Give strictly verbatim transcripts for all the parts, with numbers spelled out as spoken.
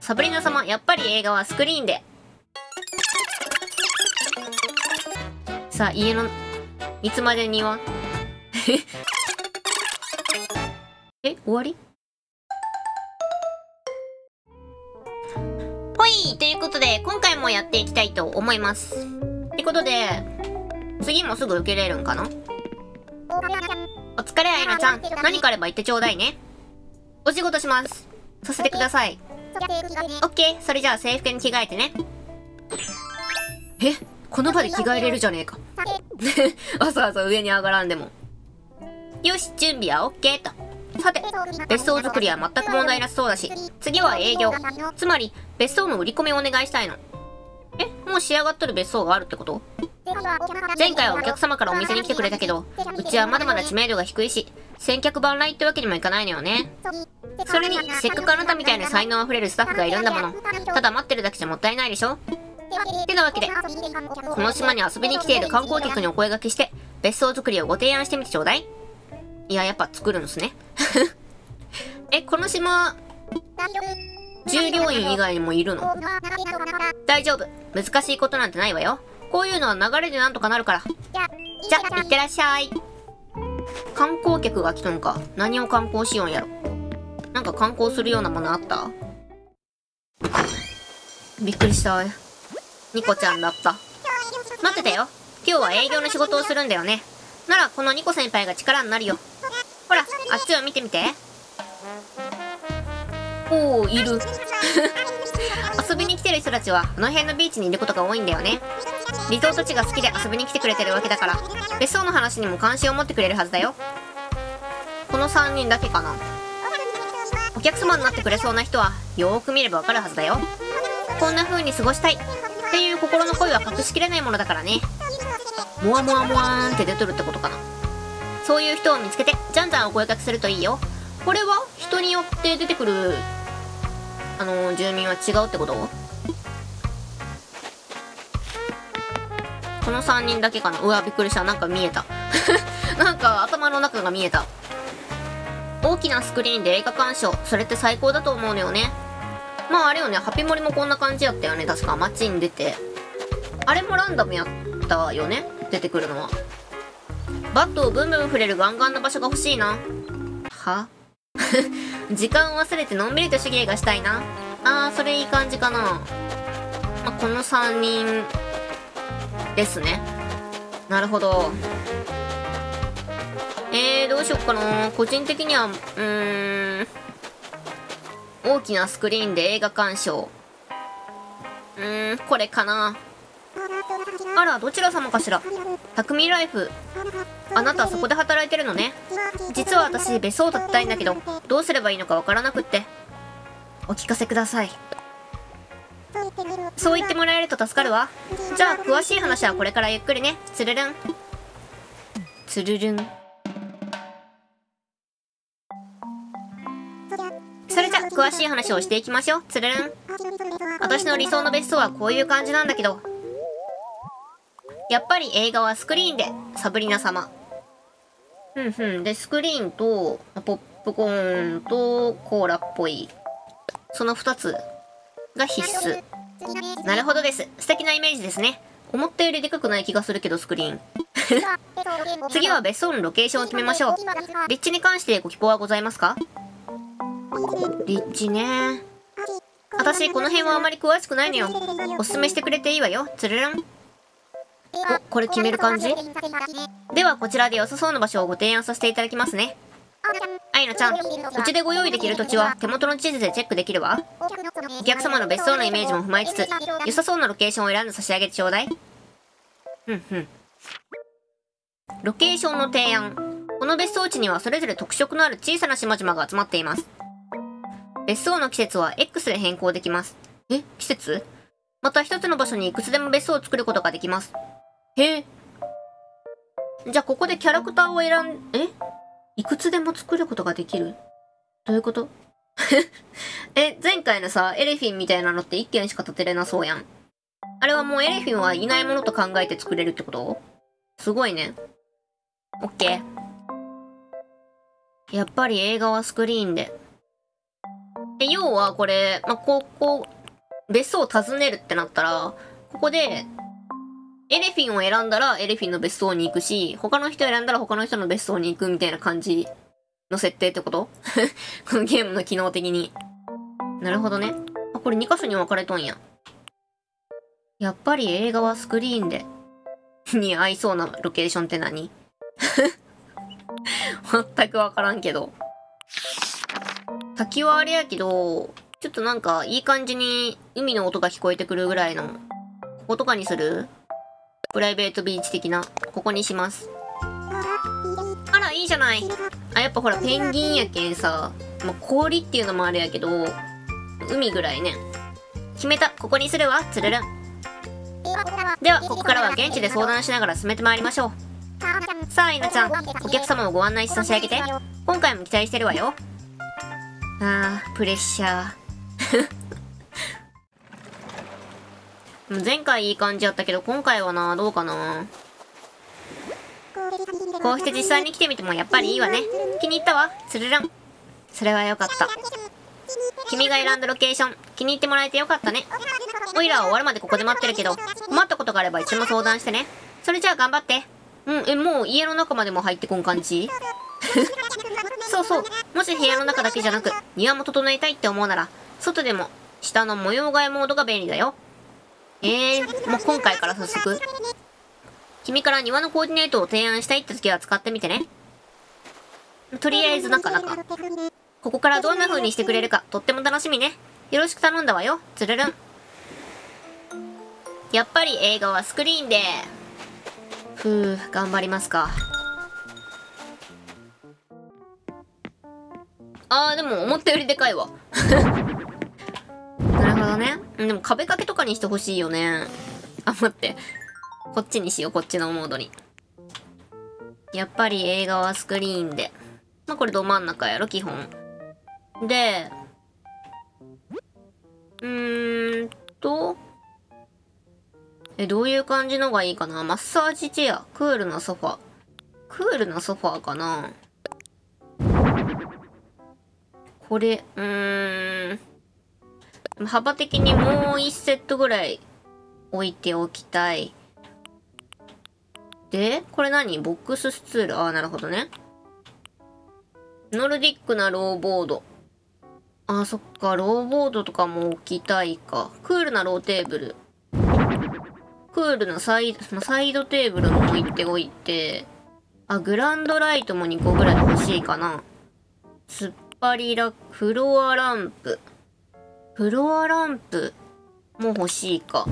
サブリナ様、やっぱり映画はスクリーンで。さあ、家の、いつまでにはえ、終わり？ほい！ということで、今回もやっていきたいと思います。ってことで、次もすぐ受けれるんかな？お疲れ、アイナちゃん。何かあれば言ってちょうだいね。お仕事します。させてください。オッケー。それじゃあ制服に着替えてね。え？この場で着替えれるじゃねえか。わざわざ上に上がらんでも。よし、準備はオッケーと。さて、別荘作りは全く問題なさそうだし、次は営業。つまり、別荘の売り込みをお願いしたいの。え？もう仕上がっとる別荘があるってこと？前回はお客様からお店に来てくれたけど、うちはまだまだ知名度が低いし、千客万来ってわけにもいかないのよね。それに、せっかくあなたみたいな才能あふれるスタッフがいるんだもの。ただ待ってるだけじゃもったいないでしょ？ってなわけで、この島に遊びに来ている観光客にお声掛けして、別荘作りをご提案してみてちょうだい。いや、やっぱ作るんですね。え、この島、従業員以外にもいるの？大丈夫。難しいことなんてないわよ。こういうのは流れでなんとかなるから。じゃ、いってらっしゃい。観光客が来とんか。何を観光しよんやろ。なんか観光するようなものあった？びっくりした。ニコちゃんだった。待ってたよ。今日は営業の仕事をするんだよね。ならこのニコ先輩が力になるよ。ほら、あっちを見てみて。おー、いる。遊びに来てる人たちはあの辺のビーチにいることが多いんだよね。リゾート地が好きで遊びに来てくれてるわけだから、別荘の話にも関心を持ってくれるはずだよ。このさんにんだけかな。お客様になってくれそうな人はよーく見ればわかるはずだよ。こんな風に過ごしたいっていう心の声は隠しきれないものだからね。モワモワモワーンって出とるってことかな。そういう人を見つけてじゃんじゃんお声掛けするといいよ。これは人によって出てくるあのー、住民は違うってこと？このさんにんだけかな。うわ、びっくりした。なんか見えた。なんか頭の中が見えた。大きなスクリーンで映画鑑賞。それって最高だと思うのよね。まああれよね、ハピモリもこんな感じやったよね。確か街に出て。あれもランダムやったよね。出てくるのは。バットをブンブン触れるガンガンな場所が欲しいな。は時間を忘れてのんびりと手芸がしたいな。あー、それいい感じかな。まあ、このさんにんですね。なるほど。えー、どうしよっかな。個人的には、うーん、大きなスクリーンで映画鑑賞。うーん、これかな。あら、どちら様かしら。匠ライフ。あなたそこで働いてるのね。実は私別荘を建てたいんだけど、どうすればいいのかわからなくって。お聞かせください。そう言ってもらえると助かるわ。じゃあ詳しい話はこれからゆっくりね。つるるん。つるるん。それじゃ詳しい話をしていきましょう。つるるん。私の理想の別荘はこういう感じなんだけど、やっぱり映画はスクリーンで、サブリナ様。ふんふん。で、スクリーンと、ポップコーンと、コーラっぽい。その二つが必須。なるほどです。素敵なイメージですね。思ったよりでかくない気がするけど、スクリーン。次は別荘のロケーションを決めましょう。立地に関してご希望はございますか？立地ね。私、この辺はあまり詳しくないのよ。おすすめしてくれていいわよ。つるるん。お、これ決める感じ？ではこちらで良さそうな場所をご提案させていただきますね。アイナちゃん、うちでご用意できる土地は手元の地図でチェックできるわ。お客様の別荘のイメージも踏まえつつ、良さそうなロケーションを選んで差し上げてちょうだい。ふんふん。ロケーションの提案。この別荘地にはそれぞれ特色のある小さな島々が集まっています。別荘の季節は X で変更できます。え、季節？また一つの場所にいくつでも別荘を作ることができます。へえ。じゃあここでキャラクターを選ん、え？いくつでも作ることができる？どういうこと？え、前回のさ、エレフィンみたいなのっていっけんしか建てれなそうやん。あれはもうエレフィンはいないものと考えて作れるってこと？すごいね。オッケー。やっぱり映画はスクリーンで。 で、要はこれ、まあ、ここ、別荘を訪ねるってなったら、ここで、エレフィンを選んだらエレフィンの別荘に行くし、他の人選んだら他の人の別荘に行くみたいな感じの設定ってことこのゲームの機能的に。なるほどね。あ、これに箇所に分かれとんや。やっぱり映画はスクリーンで、に合いそうなロケーションって何全く分からんけど。滝はあれやけど、ちょっとなんかいい感じに海の音が聞こえてくるぐらいの、こことかにする？プライベートビーチ的な。ここにします。あら、いいじゃない。あ、やっぱほら、ペンギンやけんさ、まあ、氷っていうのもあれやけど、海ぐらいね。決めた。ここにするわ。つるるん。では、ここからは現地で相談しながら進めてまいりましょう。さあ、いなちゃん、お客様をご案内差し上げて。今回も期待してるわよ。あー、プレッシャー。前回いい感じやったけど、今回はな、どうかな。こうして実際に来てみてもやっぱりいいわね。気に入ったわ、つるるん。それはよかった。君が選んだロケーション、気に入ってもらえてよかったね。おいらは終わるまでここで待ってるけど、困ったことがあればいつでも相談してね。それじゃあ頑張って。うん、え、もう家の中までも入ってこん感じそうそう。もし部屋の中だけじゃなく、庭も整えたいって思うなら、外でも、下の模様替えモードが便利だよ。えー、もう今回から早速。君から庭のコーディネートを提案したいって時は使ってみてね。とりあえずなかなか。ここからどんな風にしてくれるか、とっても楽しみね。よろしく頼んだわよ、つるるん。やっぱり映画はスクリーンで。ふう、頑張りますか。あー、でも思ったよりでかいわ。なるほどね。でも壁掛けとかにしてほしいよね。あ、待って。こっちにしよう、こっちのモードに。やっぱり映画はスクリーンで。まあ、これど真ん中やろ、基本。で、うーんと、え、どういう感じのがいいかな。マッサージチェア、クールなソファ。クールなソファーかな。これ、うーん。幅的にもういちセットぐらい置いておきたい。で、これ何？ボックススツール。ああ、なるほどね。ノルディックなローボード。あー、そっか、ローボードとかも置きたいか。クールなローテーブル。クールなサイド、サイドテーブルも置いておいて。あ、グランドライトもにこぐらい欲しいかな。突っ張りラ、フロアランプ。フロアランプも欲しいか。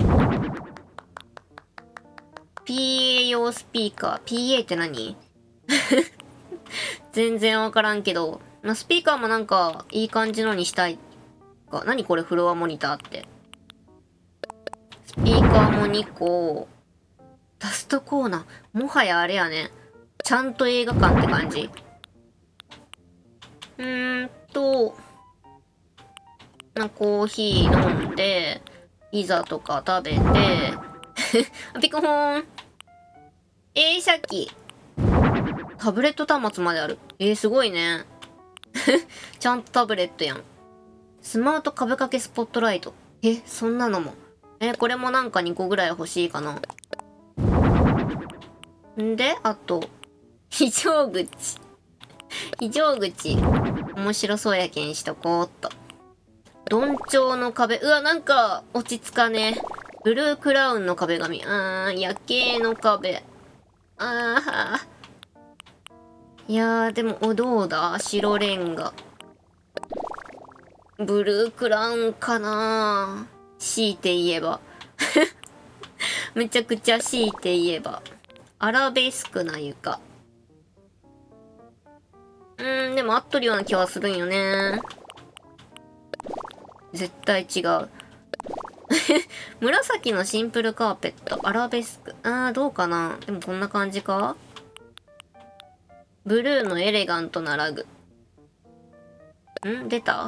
ピーエー 用スピーカー。ピーエー って何全然わからんけど。まあ、スピーカーもなんか、いい感じのにしたいか。何これ、フロアモニターって。スピーカーもにこ。ダストコーナー。もはやあれやね。ちゃんと映画館って感じ。うーんと、なコーヒー飲んで、ピザとか食べて、ピコホーン。映写機。タブレット端末まである。えー、すごいね。ちゃんとタブレットやん。スマート壁掛けスポットライト。え、そんなのも。え、これもなんかにこぐらい欲しいかな。んで、あと、非常口。非常口。面白そうやけんしとこうっと。鈍調の壁。うわ、なんか、落ち着かねえ。ブルークラウンの壁紙。あー、夜景の壁。あー。いやー、でも、お、どうだ？白レンガ。ブルークラウンかな？強いて言えば。めちゃくちゃ強いて言えば。アラベスクな床。うーん、でも合っとるような気はするんよね。絶対違う。紫のシンプルカーペット。アラベスク。あー、どうかな？でもこんな感じか？ブルーのエレガントなラグ。ん？出た？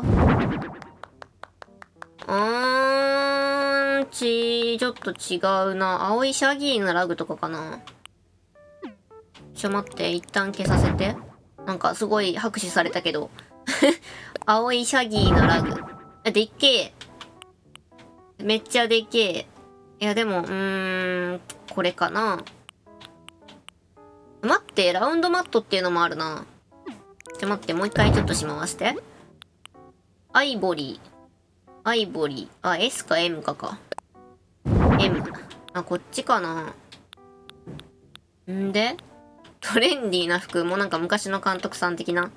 あーん、ち、ちょっと違うな。青いシャギーのラグとかかな。ちょ、待って。一旦消させて。なんかすごい拍手されたけど。 青いシャギーなラグ。あ、でっけえ。めっちゃでっけえ。いや、でも、うーん、これかな。待って、ラウンドマットっていうのもあるな。ちょ、待って、もう一回ちょっとしまわせて。アイボリー。アイボリー。あ、S か M かか。M。あ、こっちかな。んでトレンディーな服。もうなんか昔の監督さん的な。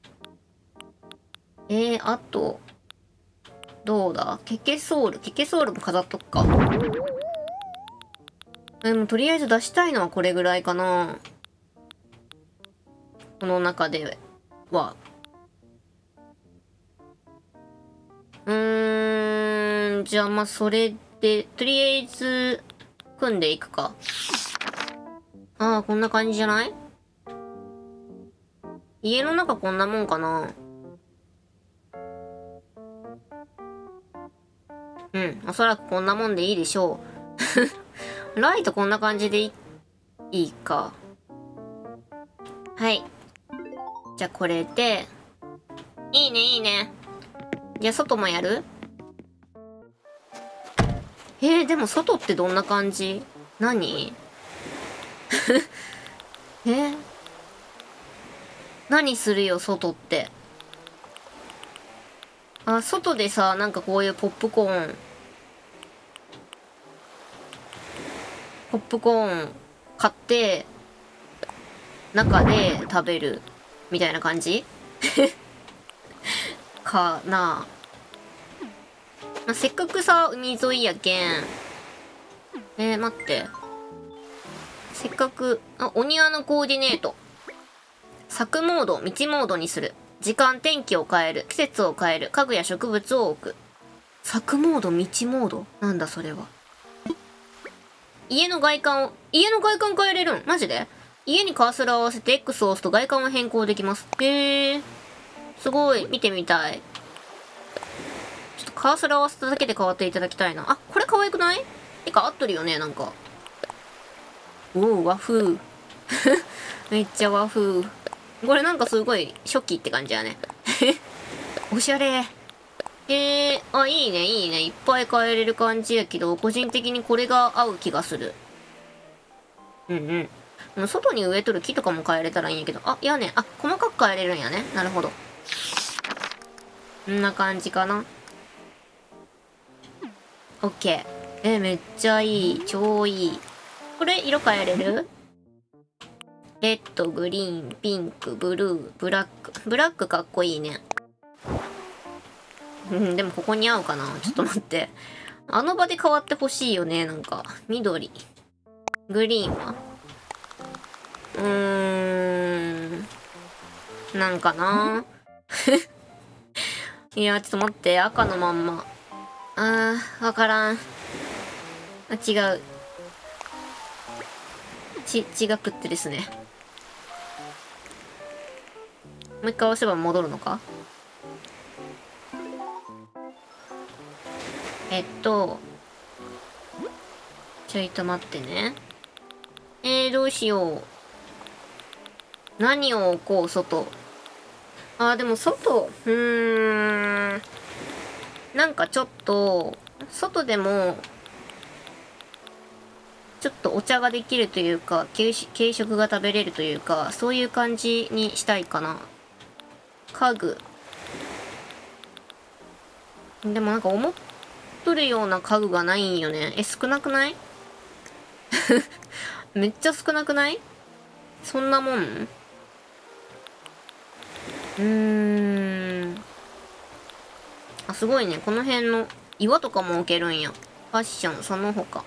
えー、あと、どうだケケソール。ケケソールも飾っとくか。でもとりあえず出したいのはこれぐらいかな。この中では。うーん、じゃあまあそれで、とりあえず、組んでいくか。ああ、こんな感じじゃない？家の中こんなもんかな。うん、おそらくこんなもんでいいでしょう。ライトこんな感じでいい、いいか。はい。じゃあこれで、いいねいいね。じゃあ外もやる？えー、でも外ってどんな感じ？何えー、何するよ外って。あ、外でさ、なんかこういうポップコーン、ポップコーン買って、中で食べる、みたいな感じかな。まあ、せっかくさ、海沿いやけん。えー、待って。せっかく、あ、お庭のコーディネート。柵モード、道モードにする。時間、天気を変える。季節を変える。家具や植物を置く。柵モード、道モードなんだそれは。家の外観を、家の外観変えれるん？マジで？家にカーソルを合わせて X を押すと外観を変更できます。へえ。すごい。見てみたい。ちょっとカーソル合わせただけで変わっていただきたいな。あ、これ可愛くない？てか合っとるよね、なんか。おお、和風。めっちゃ和風。これなんかすごい初期って感じやね。おしゃれ。えー、あ、いいね、いいね。いっぱい変えれる感じやけど、個人的にこれが合う気がする。うんうん。外に植えとる木とかも変えれたらいいんやけど。あ、屋根。あ、細かく変えれるんやね。なるほど。こんな感じかな。オッケー。えー、めっちゃいい。超いい。これ、色変えれる？レッド、グリーン、ピンク、ブルー、ブラック。ブラックかっこいいね。うん、でもここに合うかな？ちょっと待って。あの場で変わってほしいよね、なんか。緑。グリーンは？うーん。なんかな。いや、ちょっと待って。赤のまんま。あー、わからん。あ、違う。ち、違くってですね。もう一回押せば戻るのか？えっと、ちょいと待ってね。えー、どうしよう。何を置こう、外。あー、でも外、うーん。なんかちょっと、外でも、ちょっとお茶ができるというか、軽軽食が食べれるというか、そういう感じにしたいかな。家具。でもなんか思っとるような家具がないんよね。え、少なくない？めっちゃ少なくない？そんなもん？うーん。あ、すごいね。この辺の岩とかも置けるんや。ファッション、その他。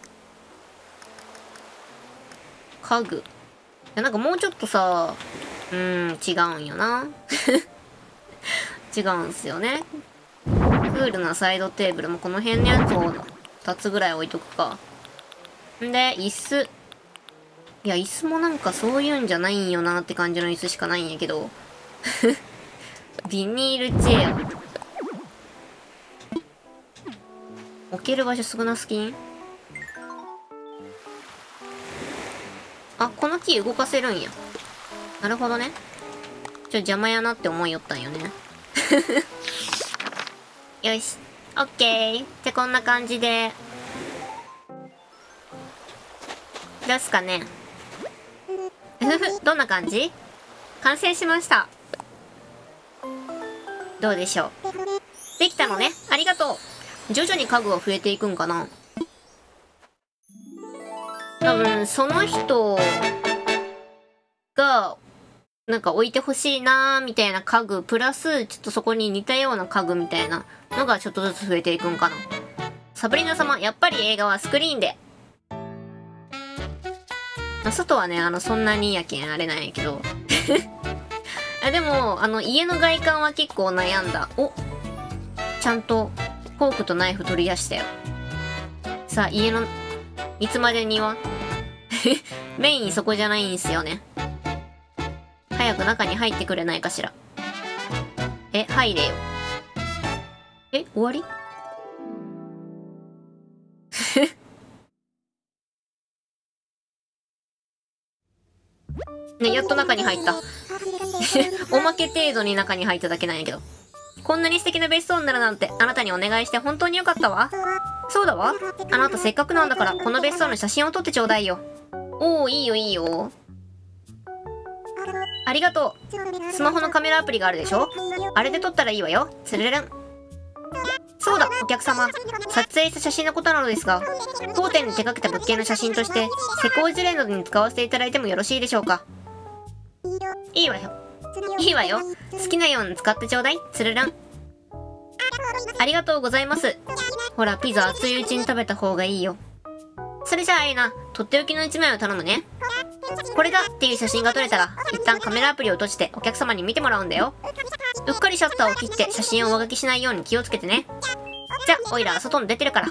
家具。いや、なんかもうちょっとさ、うーん、違うんよな。違うんすよね。クールなサイドテーブルもこの辺のやつをふたつぐらい置いとくか。んで、椅子。いや、椅子もなんかそういうんじゃないんよなって感じの椅子しかないんやけど。ビニールチェア。置ける場所少なすぎん？あ、この木動かせるんや。なるほどね。ちょ、邪魔やなって思いよったんよね。 よし。オッケー。じゃあこんな感じで。どうすかね。ふふ、どんな感じ？完成しました。どうでしょう。できたのね。ありがとう。徐々に家具は増えていくんかな。多分、その人が、なんか置いてほしいなーみたいな家具、プラス、ちょっとそこに似たような家具みたいなのがちょっとずつ増えていくんかな。サブリナ様、やっぱり映画はスクリーンで。まあ、外はね、あの、そんなにやけんあれなんやけど。あ、でも、あの、家の外観は結構悩んだ。お、ちゃんと、フォークとナイフ取り出したよ。さあ、家の、いつまでにはメインそこじゃないんすよね。早く中に入ってくれないかしら。え、入れよ。え、終わりね、やっと中に入った。おまけ程度に中に入っただけなんやけど。こんなに素敵な別荘になるなんて、あなたにお願いして本当によかったわ。そうだわ。あなたせっかくなんだから、この別荘の写真を撮ってちょうだいよ。おー、いいよいいよ。ありがとう。スマホのカメラアプリがあるでしょ？あれで撮ったらいいわよ。つるるん。そうだ、お客様。撮影した写真のことなのですが、当店に手掛けた物件の写真として、施工事例などに使わせていただいてもよろしいでしょうか？いいわよ。いいわよ。好きなように使ってちょうだい。つるるん。ありがとうございます。ほら、ピザ熱いうちに食べた方がいいよ。それじゃあ、あゆな、とっておきの一枚を頼むね。これだっていう写真が撮れたら、一旦カメラアプリを閉じてお客様に見てもらうんだよ。うっかりシャッターを切って写真を上書きしないように気をつけてね。じゃあ、おいらは外に出てるから。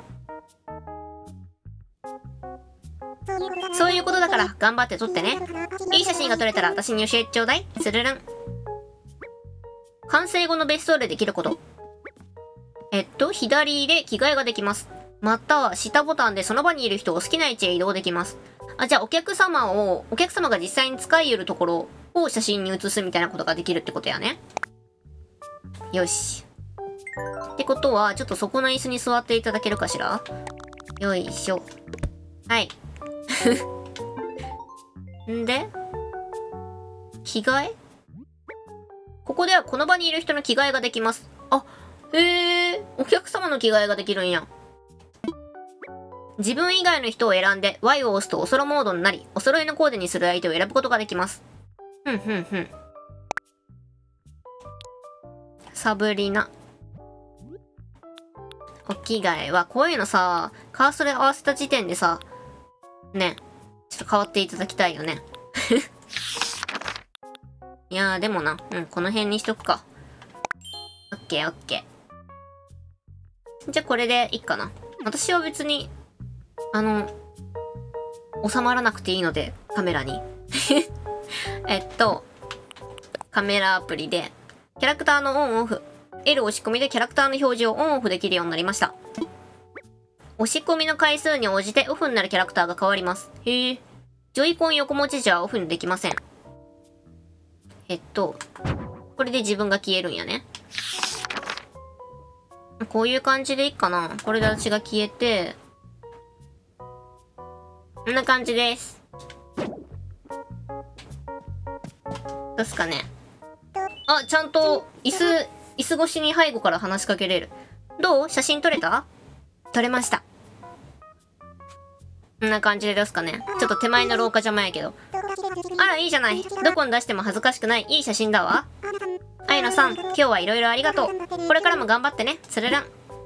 そういうことだから頑張って撮ってね。いい写真が撮れたら私に教えてちょうだい。つるるん。完成後の別荘でできること。えっと、左で着替えができます。または下ボタンでその場にいる人を好きな位置へ移動できます。あ、じゃあお客様を、お客様が実際に使い得るところを写真に写すみたいなことができるってことやね。よし。ってことは、ちょっとそこの椅子に座っていただけるかしら？よいしょ。はい。んで、着替え？ここではこの場にいる人の着替えができます。あ、へえ、お客様の着替えができるんや。自分以外の人を選んで ワイ を押すとおそろモードになり、お揃いのコーデにする相手を選ぶことができます。ふんふんふん。サブリナ。お着替えは、こういうのさ、カーソル合わせた時点でさ、ね、ちょっと変わっていただきたいよね。いやー、でもな、うん、この辺にしとくか。オッケーオッケー。じゃあこれでいいかな。私は別に、あの、収まらなくていいので、カメラに。えっと、カメラアプリで、キャラクターのオンオフ。L 押し込みでキャラクターの表示をオンオフできるようになりました。押し込みの回数に応じてオフになるキャラクターが変わります。へえ。ジョイコン横持ちじゃオフにできません。えっと、これで自分が消えるんやね。こういう感じでいいかな。これで私が消えて、こんな感じです。どうすかね。あ、ちゃんと、椅子、椅子越しに背後から話しかけれる。どう？写真撮れた？撮れました。こんな感じでどうすかね。ちょっと手前の廊下邪魔やけど。あら、いいじゃない。どこに出しても恥ずかしくない。いい写真だわ。あゆなさん、今日はいろいろありがとう。これからも頑張ってね。つるるん。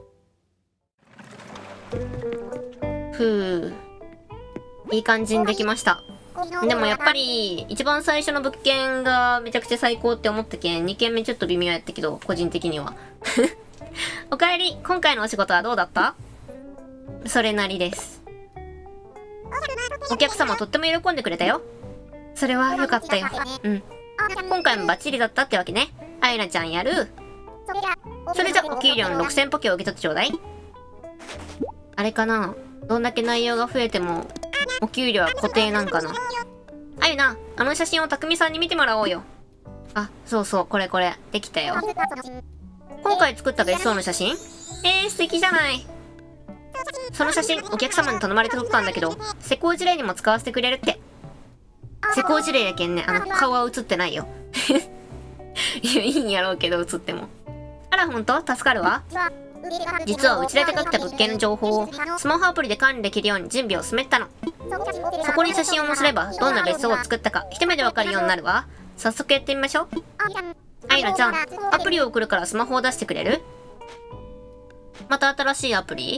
ふう。いい感じにできました。でもやっぱり、一番最初の物件がめちゃくちゃ最高って思ったけん、にけんめちょっと微妙やったけど、個人的には。おかえり、今回のお仕事はどうだった？それなりです。お客様とっても喜んでくれたよ。それは良かったよ。うん。今回もバッチリだったってわけね。あゆなちゃんやる。それじゃお給料のろくせんポケを受け取ってちょうだい。あれかな？どんだけ内容が増えても、お給料は固定なんかな。あゆな、あの写真をたくみさんに見てもらおうよ。 あ、そうそう、これこれ。できたよ。今回作った別荘の写真？えー、素敵じゃない。その写真、お客様に頼まれて撮ったんだけど、施工事例にも使わせてくれるって。施工事例やけんね、あの、顔は写ってないよ。いや、いいんやろうけど、写っても。あら、ほんと？助かるわ。実は、うちでかけた物件の情報を、スマホアプリで管理できるように準備を進めたの。そこに写真を載せれば、どんな別荘を作ったか、一目でわかるようになるわ。早速やってみましょう。アイラちゃん、アプリを送るからスマホを出してくれる？また新しいアプリ？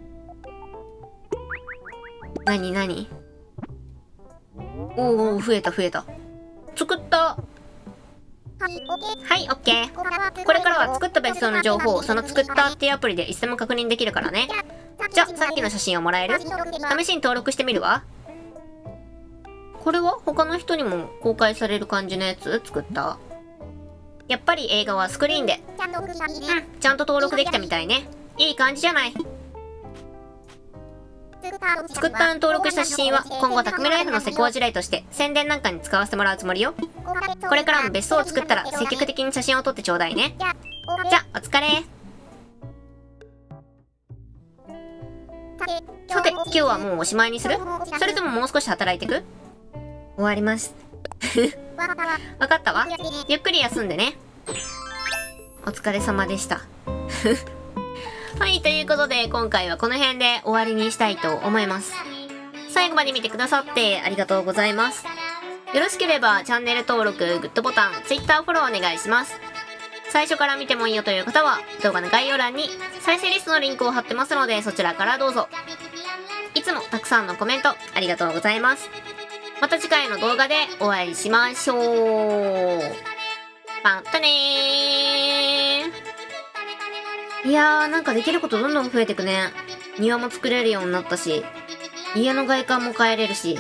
なになに？おお、増えた増えた。作った。はい、オッケー。これからは作った別荘の情報をその作ったっていうアプリでいつでも確認できるからね。じゃあ、さっきの写真をもらえる？試しに登録してみるわ。これは他の人にも公開される感じのやつ作った？やっぱり映画はスクリーンで。うん、ちゃんと登録できたみたいね。いい感じじゃない。作ったの登録した写真は今後匠ライフの施工事例として宣伝なんかに使わせてもらうつもりよ。これからも別荘を作ったら積極的に写真を撮ってちょうだいね。じゃ、お疲れ。さて、今日はもうおしまいにする？それとももう少し働いてく？終わります。わかったわ。ゆっくり休んでね。お疲れ様でした。はい、ということで今回はこの辺で終わりにしたいと思います。最後まで見てくださってありがとうございます。よろしければチャンネル登録、グッドボタン、Twitter フォローお願いします。最初から見てもいいよという方は動画の概要欄に再生リストのリンクを貼ってますのでそちらからどうぞ。いつもたくさんのコメントありがとうございます。また次回の動画でお会いしましょう。またねー。いやー、なんかできることどんどん増えてくね。庭も作れるようになったし、家の外観も変えれるし。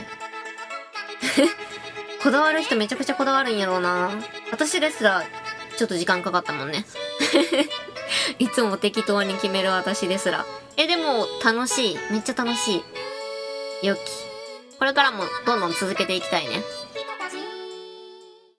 こだわる人めちゃくちゃこだわるんやろうな。私ですら、ちょっと時間かかったもんね。いつも適当に決める私ですら。え、でも、楽しい。めっちゃ楽しい。よき。これからもどんどん続けていきたいね。